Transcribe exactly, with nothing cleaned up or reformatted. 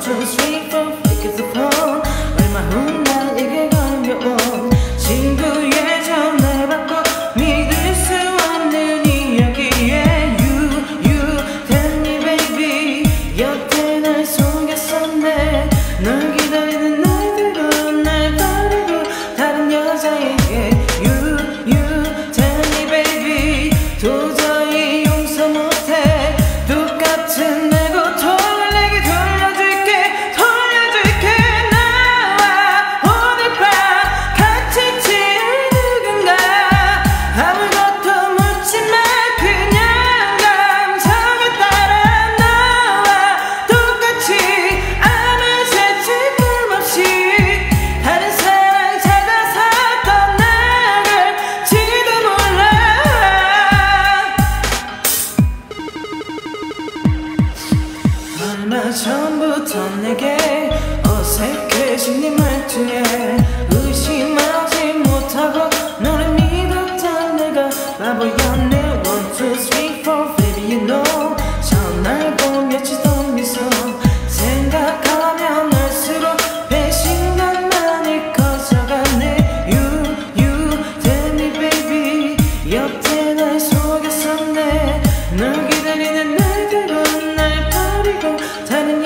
two, three, four pick up the phone 얼마 후 나에게 걸려온 친구의 전화를 받고 믿을 수 없는 이야기에 You, you, tell me baby 여태 날 속였었네 널 기다리는 날들로 날 버리고 다른 여자에게 You, you, tell me baby 도저히 용서 못해 똑같은 내 고통을 내게 돌려줄게 돌려줄게 나와 오늘 밤 같이 지을 누군가 아무것도 묻지 마 그냥 감정에 따라 나와 똑같이 아무 죄책감 없이 다른 사랑 찾아서 떠나갈지도 몰라 얼마 전부터 내게 어색해진 네 말투에 의심하지 못하고 너를 믿었던 내가 바보였네 One, two, three, four, baby you know 전날 보며 지던 미소 생각하면 할수록 배신감만이 커져가네 You, you, tell me baby 여태 날 속였었네 널 기다리는 날들은 날 버리고 다른